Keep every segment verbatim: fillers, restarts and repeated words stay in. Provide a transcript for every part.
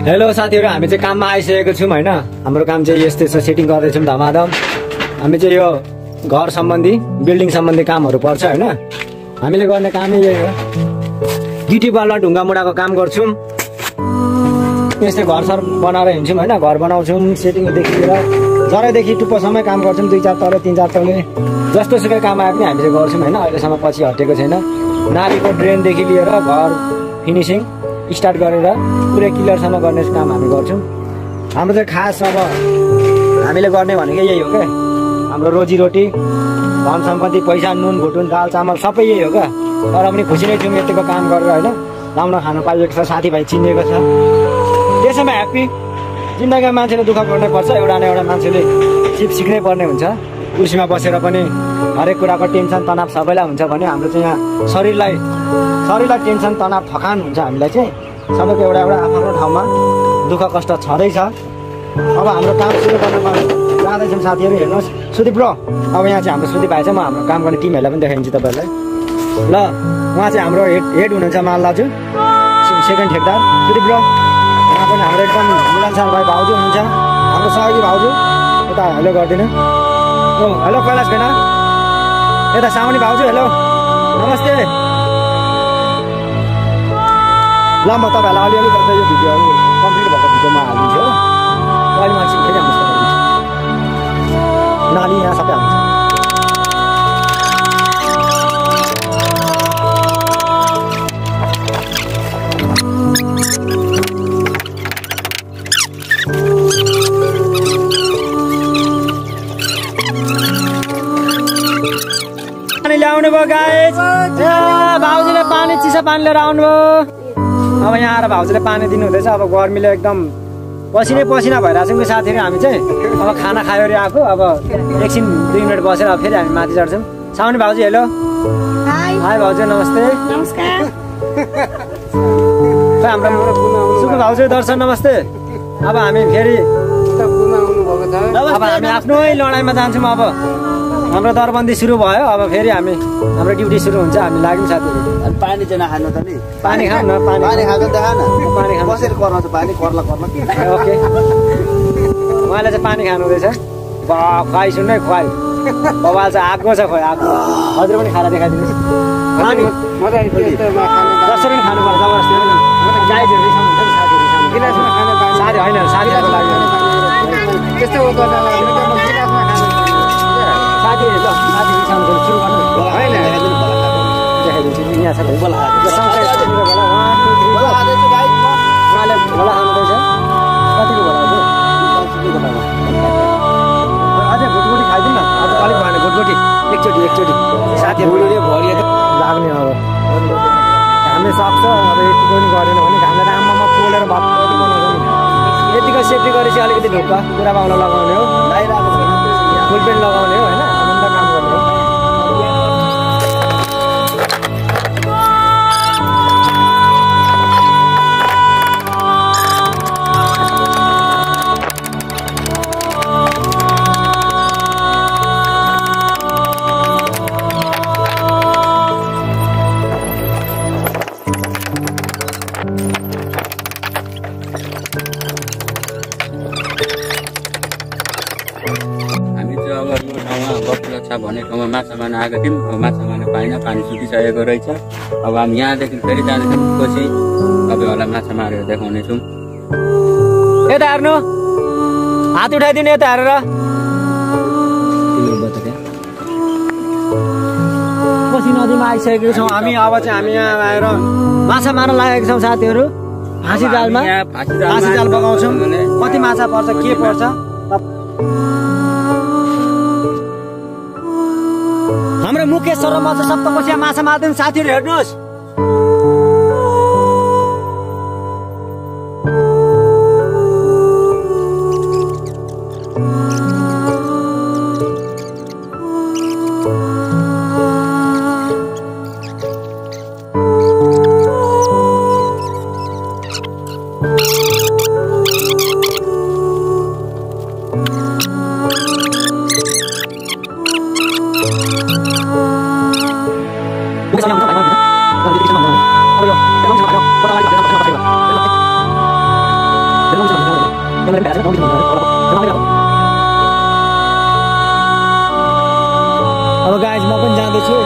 Hello साथीहरु, हामी चाहिँ काममा आइसकेको छौं हैन। हाम्रो काम चाहिँ यस्तै छ, सेटिङ गर्दै छौं धमाधम। हामी चाहिँ यो घर सम्बन्धी बिल्डिङ सम्बन्धी कामहरु पर्छ हैन। हामीले गर्ने कामै यही हो। गिटी बालुवा ढुङ्गा मुढाको काम गर्छौं। यस्तै घर सर बनाएर हिँड्छौं हैन। घर बनाउँछौं, सेटिङदेखि लिएर जरादेखि टुप्पोसम्म काम गर्छौं। दुई चार तले तीन चार तले जस्तो सुकै काम आए पनि हामीले गर्छौं हैन। अहिलेसम्म पछि हटेको छैन। नालीको ड्रेनदेखि लिएर घर फिनिसिङ स्टार्ट गरेर पुरै क्लियरसम्म गर्ने काम हामी गर्छौं। हाम्रो चाहिँ खास अब हामीले गर्ने भनेको यही हो क्या। हाम्रो रोजीरोटी, धन सम्पत्ति, पैसा, नुन भुटुन, दाल चामल सबै यही हो क्या। तर पनि खुसी नै छौँ यतिको काम गरेर होइन। राम्रो खानु पाइएको छ, साथीभाइ चिनिएको छ, त्यसैमा ह्याप्पी। जिन्दगीमा मान्छेले दुःख गर्नै पर्छ। एउटा न एउटा मान्छेले सिप सिक्नै पर्ने हुन्छ। कुर्सीमा बसेर पनि हरेक कुराको टेन्सन तनाव सबैलाई हुन्छ भने हाम्रो चाहिँ यहाँ शरीरलाई शरीरलाई टेन्सन तनाव थकान हुन्छ। हामीलाई चाहिँ सबैको एउटा एउटा आफ्नो ठाउँमा दुःख कष्ट छँदैछ। अब हाम्रो काम सुरु गर्नमा जाँदैछौँ साथीहरू। हेर्नुहोस् सुदीप ब्रो, अब यहाँ चाहिँ हाम्रो सुदीप भाइ छ। म हाम्रो काम गर्ने टिमहरूलाई पनि देखाइदिन्छु तपाईँहरूलाई। ल, उहाँ चाहिँ हाम्रो हेड हेड हुनुहुन्छ माल दाजु, सेकेन्ड ठेकदार सुदीप ब्रो। उहाँ पनि हाम्रो एकदम मिलनसार भाइ भाउजू हुनुहुन्छ, हाम्रो सहयोगी भाउजू। यता हेलो गरिदिनु। ओ हेलो कैलाश भेना, यता साउनी भाउजू हेलो नमस्ते। ल, म तपाईँहरूलाई अलिअलि गर्दा यो भिडियोहरू कम्प्लिट भएको भिडियोमा हालिदिन्छु हो। अहिले म एकछिन फेरि आउनुहोस् नानी, यहाँ सबै हाल्छ। पानी ल्याउनु भयो गाइस। भाउजूले पानी चिसो पानी लिएर आउनुभयो। अब यहाँ आएर भाउजूले पानी दिनुहुँदैछ। अब गर्मीले एकदम पसिनै पसिना भइरहेको छौँ साथीहरू। हामी चाहिँ अब खाना खायो आएको। अब एकछिन दुई मिनट बसेर अब फेरि हामी माथि चढ्छौँ। साउनी भाउजू हेलो। हाई भाउजू नमस्ते। नमस्कार। हाम्रो सुकु भाउजू दर्शन नमस्ते। अब हामी फेरि अब हामी आफ्नै लडाइँमा जान्छौँ। अब हाम्रो दरबन्दी सुरु भयो। अब फेरि हामी हाम्रो ड्युटी सुरु हुन्छ। हामी लाग्यौँ साथीहरू। पानी चाहिँ नखानु त नि, पानी खाऊ न। पानी पानी खाएको देखा न, पानी खानु बसेर कर्न चाहिँ पानी कर्ला कर्ला। ओके, उहाँले चाहिँ पानी खानु हुँदैछ। बा खुवाइ सुन्नु है, खुवाइ बबाल चाहिँ आएको छ। खोइ आएको हजुर पनि खाएर देखाइदिनुहोस्। पानी जसरी पनि खानुपर्छ जबरजस्ती जायजहरू रिसाउनु हुन्छ नि साथीहरू। साथी होइन साथीहरूको लागि त्यस्तो साथीहरू ल साथी रिसाउनु सुरु गर्नु होइन देखाइदिन्छु। यहाँ छ बोला उहाँले भोला खानुहुँदैछ। कतिको भोला हो अझै गुटगुटी खाइदिनु न। अझ अलिक भएन गुटगुटी एकचोटि एकचोटि साथीहरू भरि लाग्ने। अब घामले सक्छ। अब यतिको पनि गरेन भने घामले राम्रोमा पोलेर भत्ती बनाउँछ नि। यतिको सेफ्टी गरेपछि अलिकति ढुक्क कुरा पाउन लगाउने हो, फुल पेन्ट लगाउने हो होइन। आनन्द काम गर्ने हो। भन्ने ठाउँमा माछा मार्न आएको थियौँ। अब माछा मार्न पाइन, पानी सुकिसकेको रहेछ। अब हामी यहाँदेखि फेरि जाँदैछौँ। पछि तपाईँहरूलाई माछा मारेर देखाउनेछौँ। यता हेर्नु, हात उठाइदिनु यता हेरेर। कोशी नदीमा आइसकेको छौँ हामी। अब चाहिँ हामी यहाँ आएर माछा मार्न लागेको छौँ साथीहरू। फाँसी जालमा फाँसी जाल बगाउँछौँ। कति माछा पर्छ के पर्छ हाम्रो मुकेश सर म चाहिँ सप्तकोशी माछा मार्दैन साथीहरू हेर्नुहोस्। अब गाइज म पनि जाँदैछु।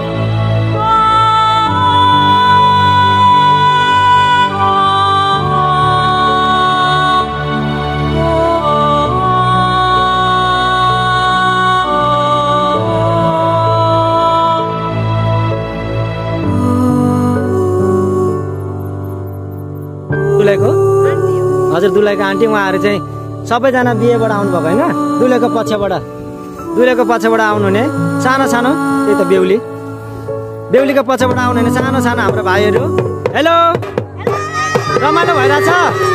दुलैको हजुर दुलैको आन्टी उहाँहरू चाहिँ सबैजना बिहेबाट आउनुभएको होइन। दुलैको पछबाट दुलैको पछबाट आउनुहुने सानो सानो त्यही त बेहुली बेहुलीको पछबाट आउनुहुने सानो सानो हाम्रो भाइहरू। हेलो रमाइलो भइरहेछ।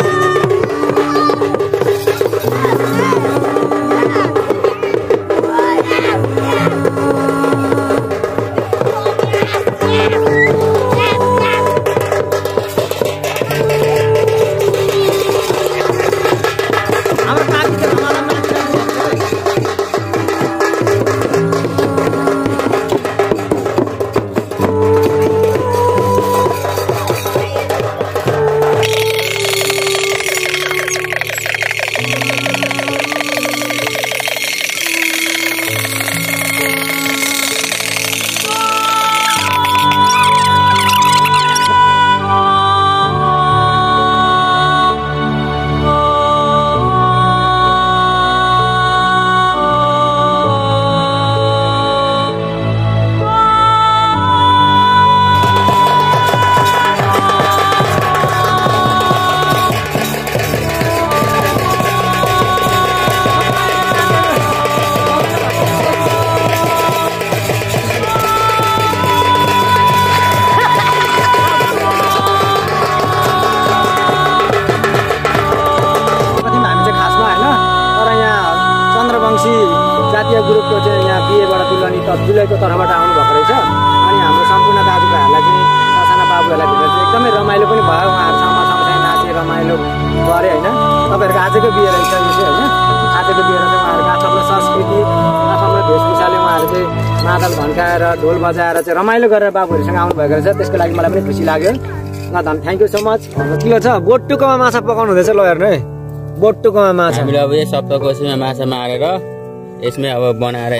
जातीय ग्रुपको चाहिँ यहाँ बिहेबाट दुलनी त दुलैको तर्फबाट आउनु भएको रहेछ। अनि हाम्रो सम्पूर्ण दाजुभाइहरूलाई चाहिँ ससाना बाबुहरूलाई भेटेर चाहिँ एकदमै रमाइलो पनि भयो। उहाँहरूसँग सँगसँगै नाचे रमाइलो गरे होइन। तपाईँहरूको आजको बिहे रहेछ यो चाहिँ होइन। आजको बिहेमा चाहिँ उहाँहरूको आफ्नो संस्कृति आफ्नो वेशभूषाले उहाँहरू चाहिँ मादल भन्काएर ढोल बजाएर चाहिँ रमाइलो गरेर बाबुहरूसँग आउनुभएको रहेछ। त्यसको लागि मलाई पनि खुसी लाग्यो। ल धन थ्याङ्क यू सो मच। के छ बोटुकोमा माछा पकाउनु हुँदैछ ल हेर्नु है। बोटुकोमा माछा हामीले अब यो सप्तकोशीमा माछा मारेर यसमै अब बनाएर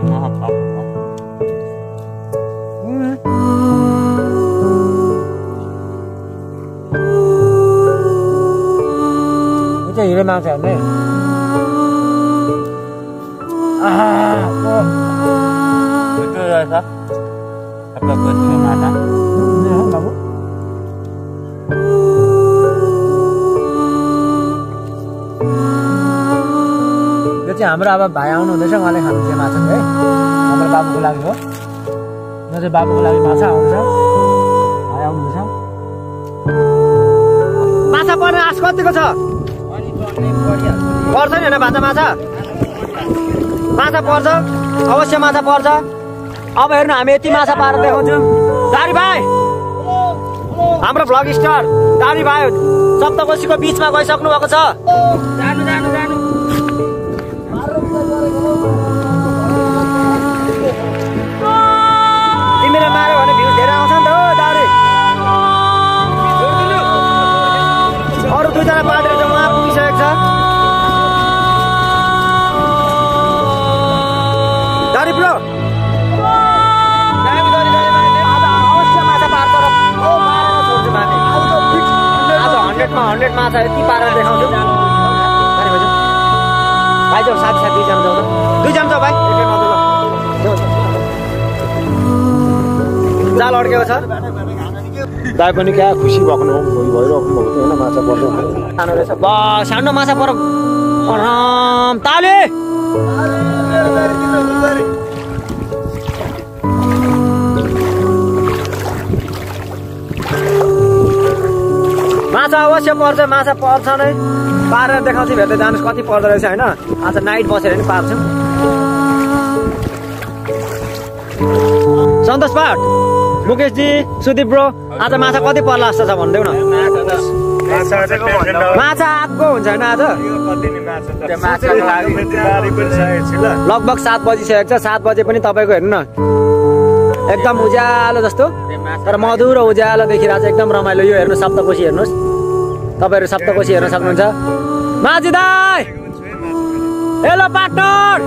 हिरो माछा हेर्नु सप्तकोशीमा माछा बाबु। यो चाहिँ हाम्रो अब भाइ आउनु हुँदैछ उहाँले खानु चाहिँ माछा है। हाम्रो बाबुको लागि हो। यो चाहिँ बाबुको लागि माछा आउँछ। भाइ आउनुहुँदैछ। माछा पर्ने आश कतिको छ? पर्छ नि होइन भाषा माछा माछा पर्छ अवश्य माछा पर्छ। अब हेर्नु हामी यति माछा पारेर देखाउँछौँ। दारी भाइ हाम्रो भ्लग स्टार दारी भाइ सप्तकोशीको बिचमा गइसक्नु भएको छ। जानु जानु जानु तिमीले मार्यो भने भ्युज धेरै आउँछ नि त हो दारी। अरू दुईजना पार्टीहरू चाहिँ उहाँ पुगिसकेको छ। दारी ब्रो अवश्य माछा पार्छ र छोड्छु माथि। आज हन्ड्रेडमा हन्ड्रेड माछा यति पारेर देखाउँछु। भाइ जाऊ साथी साथी दुईजना जाऊ त दुईजना जाऊ भाइ जाल अड्केको छ। दाइ पनि क्या खुसी भएको भइरहेको भएको थियो होइन माछा पर्छ सानो रहेछ। ब सानो माछा पर आराम ताले माछा अवश्य पर्छ। माछा पर्छ नै पारेर देखाउँछु। भेट्दै जानुहोस् कति पर्दो रहेछ होइन। आज नाइट बसेर नि पार्छौँ। सन्तोष पाठ मुकेशजी सुदीप ब्रो आज माछा कति पर्ला जस्तो छ भनिदेऊ न। माछा आएको हुन्छ होइन आज लगभग सात बजिसकेको छ। सात बजे पनि तपाईँको हेर्नु न एकदम उज्यालो जस्तो तर मधुरो उज्यालो देखिरहेको छ। एकदम रमाइलो। यो हेर्नु सप्तकोशी हेर्नुहोस्। तपाईँहरू सप्तकोशी हेर्न सक्नुहुन्छ। माझी दाई हेलो पार्टनर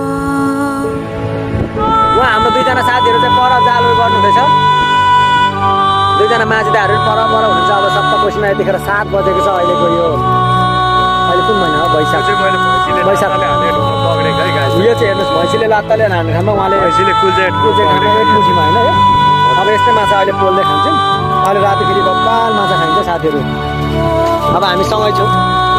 उहाँ हाम्रो दुईजना साथीहरू चाहिँ पर जालो गर्नु हुँदैछ दुईजना माझी दाईहरू पर पर हुनुहुन्छ अब सप्तकोशीमा यतिखेर सात बजेको छ अहिलेको यो अहिले कुन महिना हो वैशाख वैशाख यो चाहिँ हेर्नुहोस् भैँसीले लात्ताले हान्ने ठाउँमा उहाँले भैँसीले कुल्चेट कुल्चेट ठाउँमा एक मुठीमा होइन है अब यस्तै माछा अहिले पोल्दै खान्छौँ अहिले राति फेरि बब्बाल माछा खाइन्छ साथीहरू अब हामी सँगै छौँ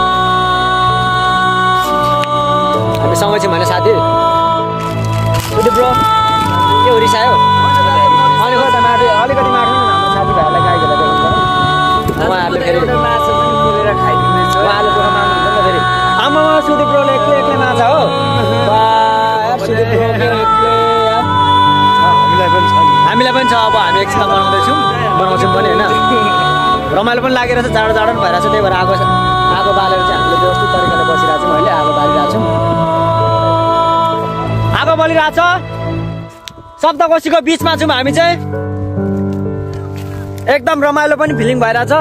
हामी सँगै छौँ भने साथी सुदीप ब्रो के हो रिसायो अनि खोइ त माटो अलिकति माटो न हाम्रो साथीभाइहरूलाई गाईहरूलाई देखाउनु उहाँहरूले फेरि उहाँले दुःख मान्नुहुन्छ नि त फेरि आमा सुदीप ब्रोले एक्लै एक्लै माछा हो हामीलाई पनि छ अब हामी एकछिनमा बनाउँदैछौँ बनाउँछौँ पनि होइन रमाइलो पनि लागिरहेछ जाडो जाडो पनि भइरहेछ त्यही भएर आगो आगो बालेर चाहिँ हामीले व्यवस्थित तरिकाले बसिरहेको छौँ अहिले आगो बालिरहेको छौँ आगो बलिरहेछ सप्तकोशीको बिचमा छौँ हामी चाहिँ एकदम रमाइलो पनि फिलिङ भइरहेछ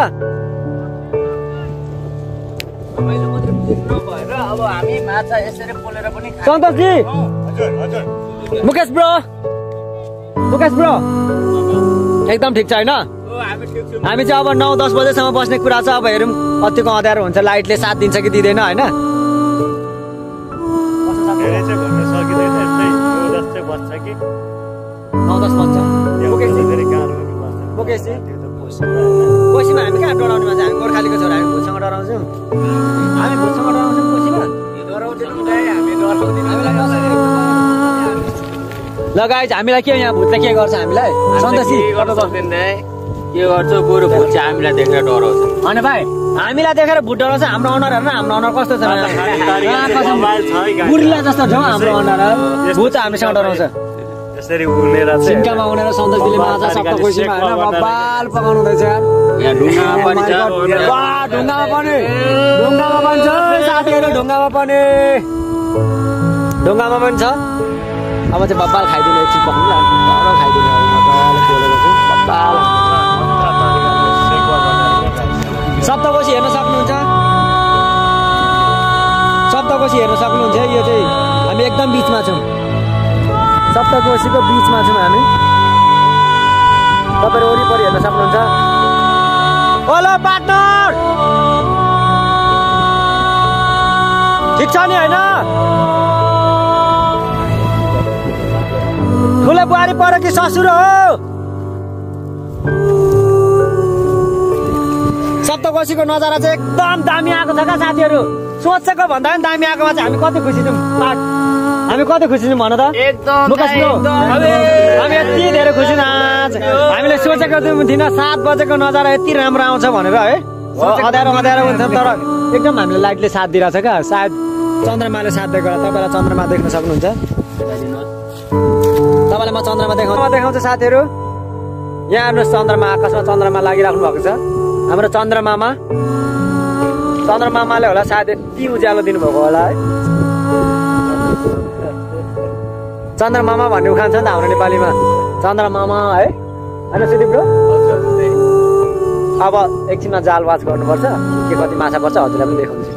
अब हामी माछा यसरी पोलेर पनि सन्तोषजी मुकेश ब्रो मुकेश ब्रो एकदम ठिक छ होइन हामी चाहिँ अब नौ दस बजेसम्म बस्ने कुरा छ अब हेरौँ कतिको अँध्यारो हुन्छ लाइटले साथ दिन्छ कि दिँदैन होइन नौ दस बज्छ मुकेशजी कोसीमा हामी कहाँ डराउने मान्छे हामी गोर्खालीको छोरा हामी भुटसँग डराउँछौँ हामी भुटसँग डराउँछौँ कोसीमा ल गाइज हामीलाई के यहाँ भुटले के गर्छ हामीलाई सन्तोषी के गर्छ गोरु भुट चाहिँ हामीलाई देखेर डराउँछ अनि भाइ हामीलाई देखेर भुट डराउँछ हाम्रो अनुहार हेर्न हाम्रो अनुहार कस्तो छ बुढीला जस्तो छ हाम्रो अनुहार भुट हामीसँग डराउँछ यसरी उनेर चाहिँ सिन्कामा उनेर सन्तोषजीले माछा सप्तकोशीमा होइन बब्बाल पकाउनु हुँदैछ यहाँ ढुङ्गामा पनि छ वाह ढुङ्गामा पनि ढुङ्गामा पनि छ साथीहरू ढुङ्गामा पनि ढुङ्गामा पनि छ अब चाहिँ बब्बाल खाइदिने एकछिन पकाउनु ल तर खाइदिने अब मजाले पोलेको छु बब्बाल सप्तकोशी हेर्न सक्नुहुन्छ सप्तकोशी हेर्न सक्नुहुन्छ यो चाहिँ हामी एकदम बिचमा छौँ सप्तकोशीको बिचमा छौँ हामी तपाईँहरू वरिपरि हेर्न सक्नुहुन्छ हेलो पार्टनर ठिक छ नि होइन ठुलो बुहारी पऱ्यो कि ससुर हो सप्तकोशीको नजारा चाहिँ एकदम दामी आएको छ क्या साथीहरू सोचेको भन्दा पनि दामी आएकोमा चाहिँ हामी कति खुसी छौँ हामी कति खुसी छौँ भन त हामी यति धेरै खुसी छौँ आज हामीले सोचेको थिएन सात बजेको नजारा यति राम्रो आउँछ भनेर है अँध्यारो अँध्यारो हुन्छ तर एकदम हामीले लाइटले साथ दिइरहेछ क्या सायद चन्द्रमाले साथ दिएको तपाईँलाई चन्द्रमा देख्न सक्नुहुन्छ तपाईँलाई म चन्द्रमा देखाउँ देखाउँछु साथीहरू यहाँ हेर्नुहोस् चन्द्रमा आकाशमा चन्द्रमा लागिराख्नु भएको छ हाम्रो चन्द्रमामा चन्द्रमामाले होला सायद यति उज्यालो दिनुभएको होला है चन्द्रमामा भन्ने उखान छ नि त हाम्रो नेपालीमा चन्द्रमामा है होइन सुदीप ब्रो अब एकछिनमा जाल वाच गर्नुपर्छ के कति माछा पर्छ हजुरलाई पनि देखाउँछु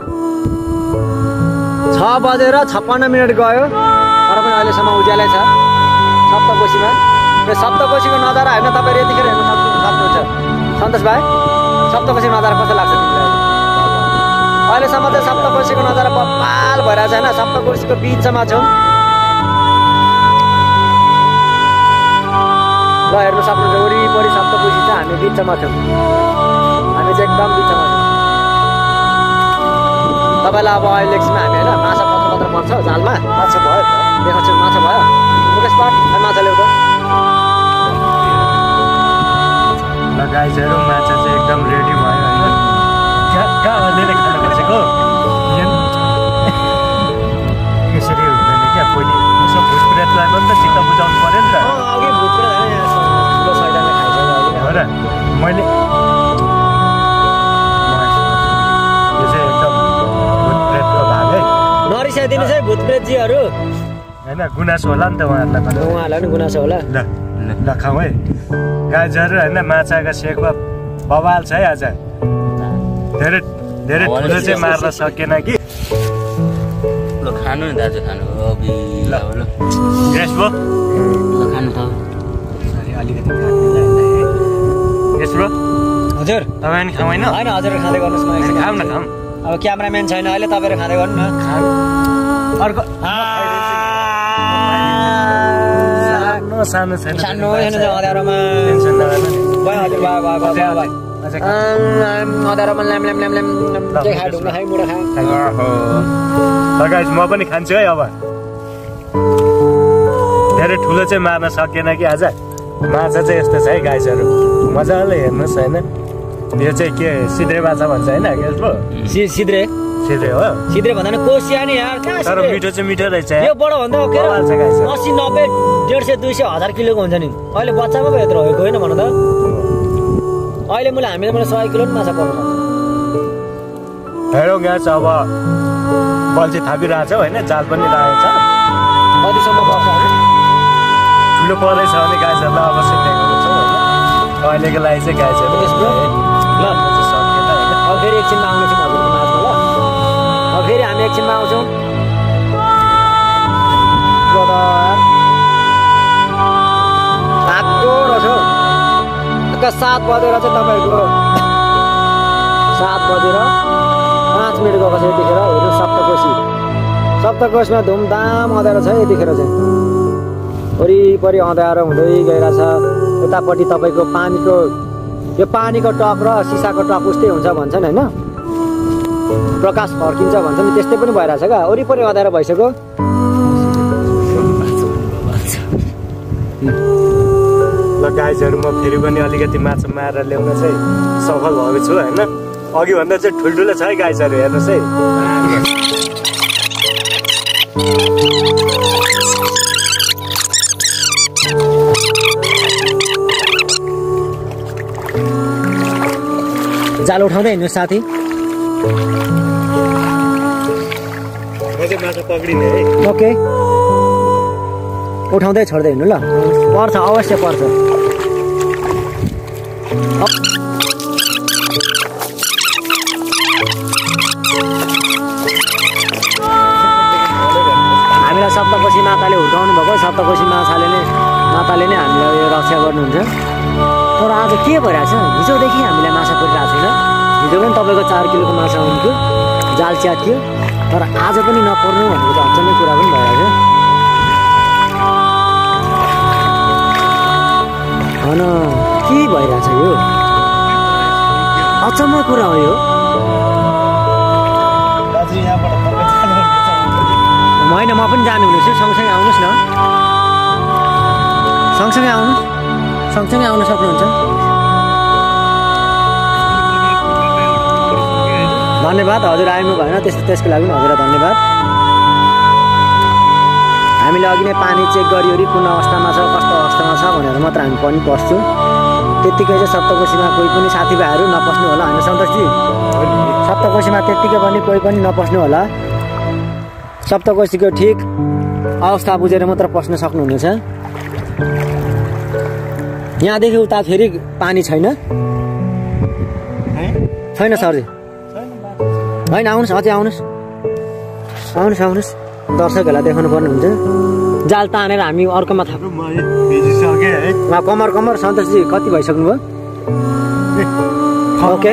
छ बजेर छप्पन्न मिनट गयो तर पनि अहिलेसम्म उज्यालै छ सप्तकोशीमा यो सप्तकोशीको नजारा होइन तपाईँहरू यतिखेर हेर्न सक्नु सक्नुहुन्छ सन्तोष भाइ सप्तकोशीको नजारा कस्तो लाग्छ तिमीलाई अहिलेसम्म चाहिँ सप्तकोशीको नजारा बब्बाल भइरहेको छ होइन सप्तकोशीको बिचमा छौँ ल हेर्नु सक्नुहुन्छ वरिपरि सप्तकोशी चाहिँ हामी बिचमा छौँ हामी चाहिँ एकदम बिचमा छौँ तपाईँलाई अब अहिले एकछिनमा हामी होइन माछा पत्र पत्र पर्छ जालमा माछा भयो देखाउँछु माछा भयो मुकेश पाट माछा ल्याउँदा गाइजहरू माछा चाहिँ एकदम रेडी भयो होइन कहाँ अलिअलि खानु खोजेको यसरी हुँदैन क्या पहिले यसो भुटप्रेतलाई पनि त चित्त बुझाउनु पऱ्यो नि त अघि भुटप्रेत ठुलो सैदानले खाइसक्यो हो र मैले यो चाहिँ एकदम भुटप्रेतको भाग है नरिसाइदिनुहोस् है भुटप्रेतजीहरू होइन गुनासो होला नि त उहाँहरूलाई पनि उहाँहरूलाई पनि गुनासो होला ल ल खाउँ है गाइजहरू होइन माछाको सेकमा बवाल छ है आज धेरै धेरै ठुलो चाहिँ मार्न सकेन कि ल खानु नि दाजु खानु अघि ल ल यस ब्रो ल खानु त अलिकति यस ब्रो हजुर तपाईँ नि खाउँ होइन होइन हजुर खाँदै गर्नुहोस् म एकछिन खाऊँ न खाऊँ अब क्यामेराम्यान छैन अहिले तपाईँहरू खाँदै गर्नु न अर्को सानो सानो छैन सानो छैन अँध्यारोमा टेन्सन नगर्नु नि भयो हजुर भयो भयो भयो भयो भयो अझै खाऊ। अँध्यारोमा ल्याम ल्याम ल्याम ल्याम के खायो ढुङ्गा खायो मुढा खायो ल गाइस म पनि खान्छु है अब धेरै ठुलो चाहिँ मार्न सकेन कि आज माछा चाहिँ यस्तो छ है गाइसहरू मजाले हेर्नुहोस् होइन यो चाहिँ के सिद्रे माछा भन्छ होइन गेल्पो सि सिद्रे सिद्रे हो सिद्रे भन्दा नि कोसिया नि यार कहाँ तर सिद्रे? मिठो चाहिँ मिठो रहेछ यो बडो भन्दा के बवाल छ गाइस। अस्सी नब्बे डेढ सय दुई सय हजार किलोको हुन्छ नि अहिले बच्चामा पो यत्रो भएको होइन भन त अहिले मैले हामीले मलाई सय किलो नि माछा पर्नु हेरौँ गाइस अब बल्छी थापिरहेको छ होइन जाल पनि लागेको छ कतिसम्म पर्छ होइन ठुलो पर्दैछ भने गाइसहरूलाई अवश्य देखाउँछौँ होइन अहिलेको लागि चाहिँ गाइसहरू त्यसको ल सकेन होइन अब फेरि एकछिनमा आउनेछौँ हजुरको माझमा ल अब फेरि हामी एकछिनमा आउँछौँ ब्रदर आएको रहेछ हौ। एका सात बजेर चाहिँ तपाईँहरूको सात बजेर पाँच मिनट गएको छ यतिखेर हेर्नु सप्तकोशी सप्तकोशीमा धुमधाम अँध्यारो छ यतिखेर चाहिँ वरिपरि अँध्यारो हुँदै गइरहेछ यतापट्टि तपाईँको पानीको यो पानीको टप र सिसाको टप उस्तै हुन्छ भन्छन् होइन प्रकाश फर्किन्छ भन्छ नि त्यस्तै पनि भइरहेछ क्या वरिपरि अँध्यारो भइसक्यो ल गाइजहरू म फेरि पनि अलिकति माछा मारेर ल्याउन चाहिँ सफल भएको छु होइन अघिभन्दा चाहिँ ठुल्ठुलो छ है गाइजहरू हेर्नुहोस् है जाल उठाउँदै हिँड्नु साथी म चाहिँ माछा पक्रिने है ओके उठाउँदै छोड्दै हिँड्नु ल पर्छ अवश्य पर्छ हामीलाई सप्तकोशी माताले हुर्काउनु भएको सप्तकोशी माछाले नै माताले नै हामीलाई यो रक्षा गर्नुहुन्छ तर आज के भइरहेछ हिजोदेखि हामीलाई माछा परिरहेको छैन हिजो पनि तपाईँको चार किलोको माछा हुन्थ्यो जाल च्यात्थ्यो तर आज पनि नपर्नु भनेको चाहिँ अचम्मै कुरा पनि भइरहेछ भन के भइरहेछ यो अचम्मै कुरा हो यो होइन म पनि जानु हुनेछु सँगसँगै आउनुहोस् न सँगसँगै आउनु सँगसँगै आउन सक्नुहुन्छ धन्यवाद हजुर आइनु भएन त्यस त्यसको लागि पनि हजुरलाई धन्यवाद हामीले अघि नै पानी चेक गरिवरी कुन अवस्थामा छ कस्तो अवस्थामा छ भनेर मात्र हामी पनि पस्छौँ त्यत्तिकै चाहिँ सप्तकोशीमा कोही पनि साथीभाइहरू नपस्नु होला होइन सन्तोषजी सप्तकोशीमा त्यत्तिकै पनि कोही पनि नपस्नु होला सप्तकोशीको ठिक अवस्था बुझेर मात्र पस्न सक्नुहुनेछ यहाँदेखि उता फेरि पानी छैन छैन सरजी होइन आउनुहोस् अझै आउनुहोस् आउनुहोस् आउनुहोस् दर्शकहरूलाई देखाउनु पर्ने हुन्छ जाल तानेर हामी अर्कोमा थाप कमर कमर सन्तोषजी कति भइसक्नु भयो ओके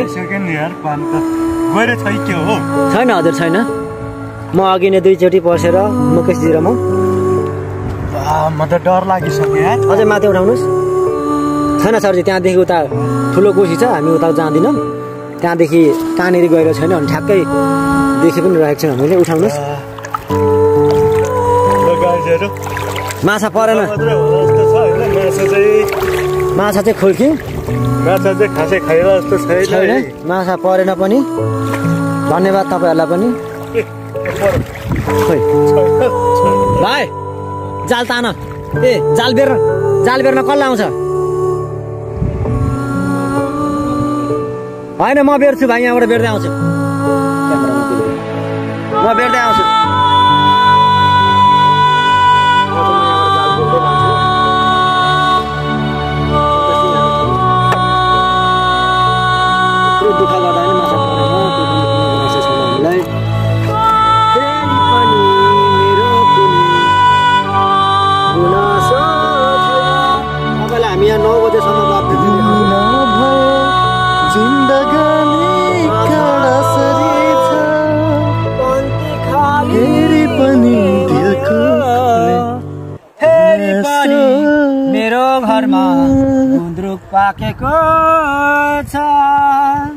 छैन हजुर छैन म अघि नै दुईचोटि पसेर मुकेशजी र म म त डर लागिसक्यो अझै माथि उठाउनुहोस् छैन सरजी त्यहाँदेखि उता ठुलो कोसी छ हामी उता जाँदैनौँ त्यहाँदेखि कहाँनिर गएर छैन भने ठ्याक्कै देखि पनि रहेको छौँ हामीले उठाउनुहोस् माछा परेन माछा चाहिँ खोल्क्यौँ माछा चाहिँ खासै खाइला जस्तो छैन माछा परेन पनि धन्यवाद तपाईँहरूलाई पनि भाइ जाल तान ए जाल बेर्न जाल बेर्न कसले आउँछ होइन म बेर्छु भाइ यहाँबाट बेर्दै आउँछु म बेर्दै आउँछु दुःख गर्दा पनि माछा परेन हामी यहाँ नौ बजेसम्म बात मेरो घरमा गुन्द्रुक पाकेको छ।